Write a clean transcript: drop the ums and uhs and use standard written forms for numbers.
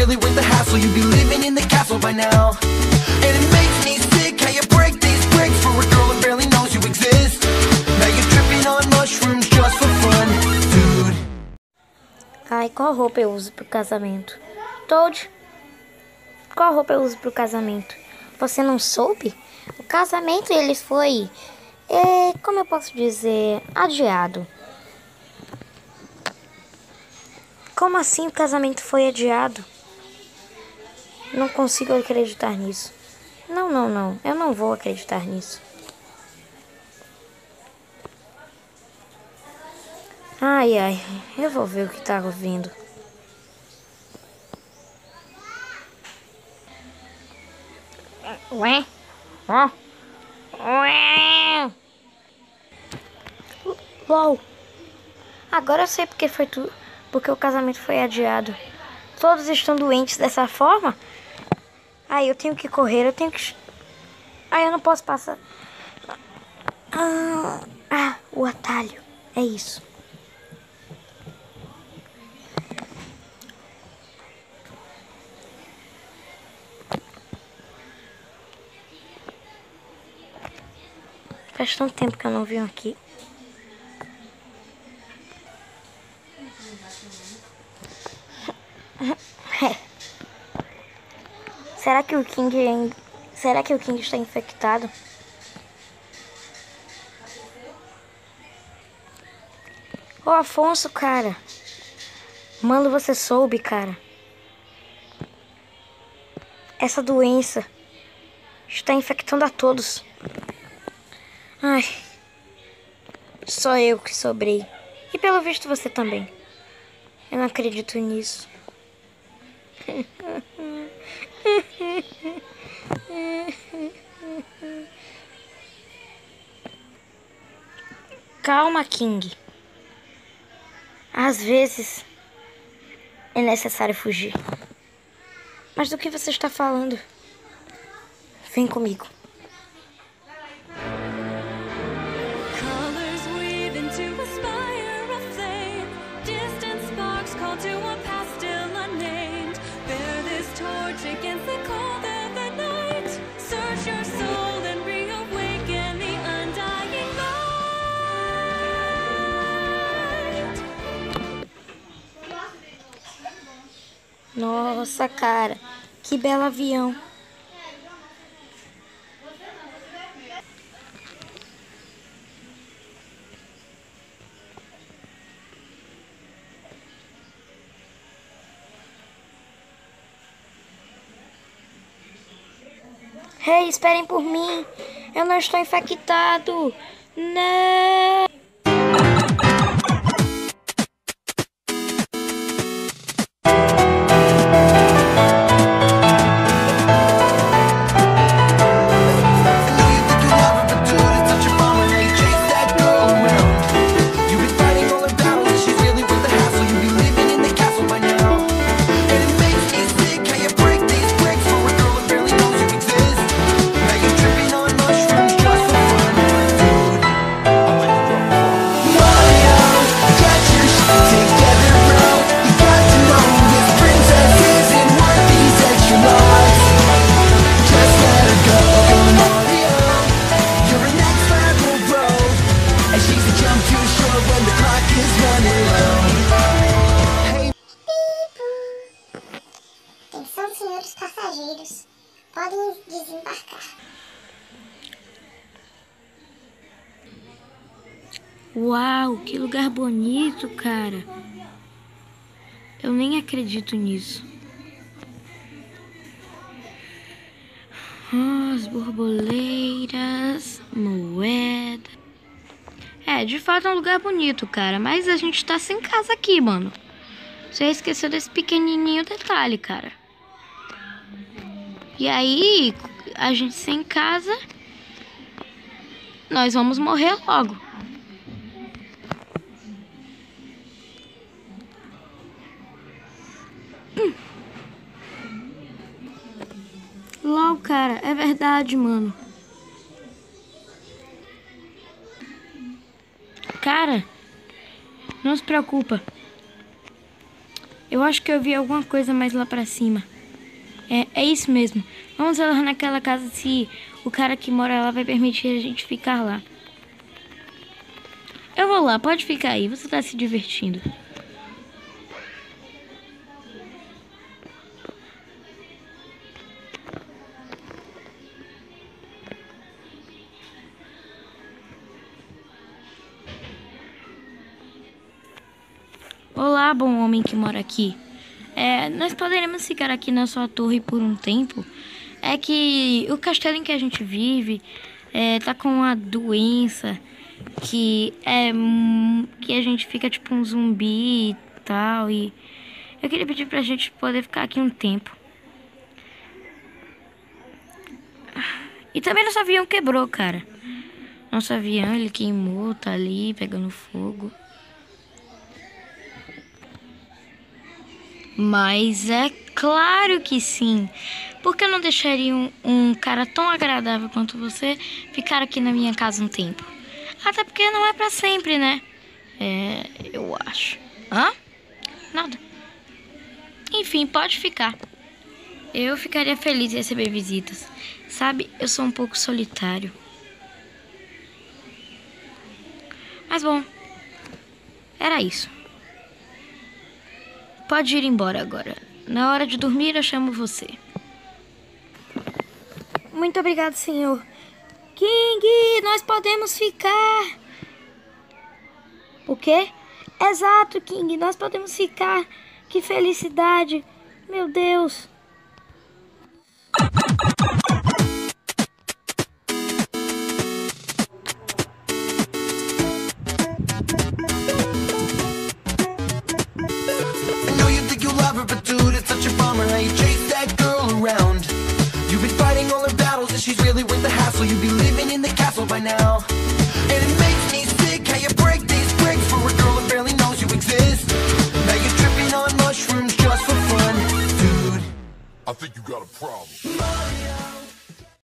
really worth the hassle. You'd be living in the castle by now. And it makes me sick how you break these bricks for a girl that barely knows you exist. Now you're tripping on mushrooms just for fun, dude. Ai, qual roupa eu uso pro casamento? Toad, qual roupa eu uso pro casamento? Você não soube? O casamento, ele foi, como eu posso dizer, adiado. Como assim o casamento foi adiado? Não consigo acreditar nisso. Não, eu não vou acreditar nisso. Ai, eu vou ver o que tá ouvindo. Ué? Ó. Ué. LOL. Agora eu sei porque o casamento foi adiado. Todos estão doentes dessa forma? Ai, eu tenho que correr, Ai, eu não posso passar. O atalho. É isso. Faz tanto tempo que eu não venho aqui. Será que o King está infectado? Ô, Afonso, cara. Mano, você soube, cara. Essa doença está infectando a todos. Ai, só eu que sobrei. E pelo visto você também. Eu não acredito nisso. Calma, King. Às vezes é necessário fugir. Mas do que você está falando? Vem comigo. Nossa, cara, que belo avião. Hey, esperem por mim. Eu não estou infectado. Não. Atenção, senhores passageiros. Podem desembarcar. Uau, que lugar bonito, cara. Eu nem acredito nisso. As borboleiras, moeda. De fato é um lugar bonito, cara. Mas a gente tá sem casa aqui, mano. Você esqueceu desse pequenininho detalhe, cara. E aí, a gente sem casa, nós vamos morrer logo. Logo, cara, é verdade, mano. Cara, não se preocupa. Eu acho que eu vi alguma coisa mais lá pra cima. É isso mesmo. Vamos lá naquela casa se o cara que mora lá vai permitir a gente ficar lá. Eu vou lá, pode ficar aí. Você tá se divertindo. Olá, bom homem que mora aqui. Nós poderemos ficar aqui na sua torre por um tempo. É que o castelo em que a gente vive tá com uma doença que a gente fica tipo um zumbi e tal. E eu queria pedir pra gente poder ficar aqui um tempo. E também nosso avião quebrou, cara. Nosso avião, ele queimou, tá ali pegando fogo. Mas é claro que sim. Por que eu não deixaria um cara tão agradável quanto você ficar aqui na minha casa um tempo? Até porque não é pra sempre, né? Eu acho. Hã? Nada. Enfim, pode ficar. Eu ficaria feliz em receber visitas. Sabe, eu sou um pouco solitário. Mas bom, era isso. Pode ir embora agora. Na hora de dormir eu chamo você. Muito obrigado, senhor. King, nós podemos ficar. O quê? Exato, King, nós podemos ficar. Que felicidade. Meu Deus. But dude, it's such a bummer how you chase that girl around. You've been fighting all her battles and she's really worth the hassle. You'd be living in the castle by now. And it makes me sick how you break these bricks for a girl that barely knows you exist. Now you're tripping on mushrooms just for fun. Dude, I think you got a problem.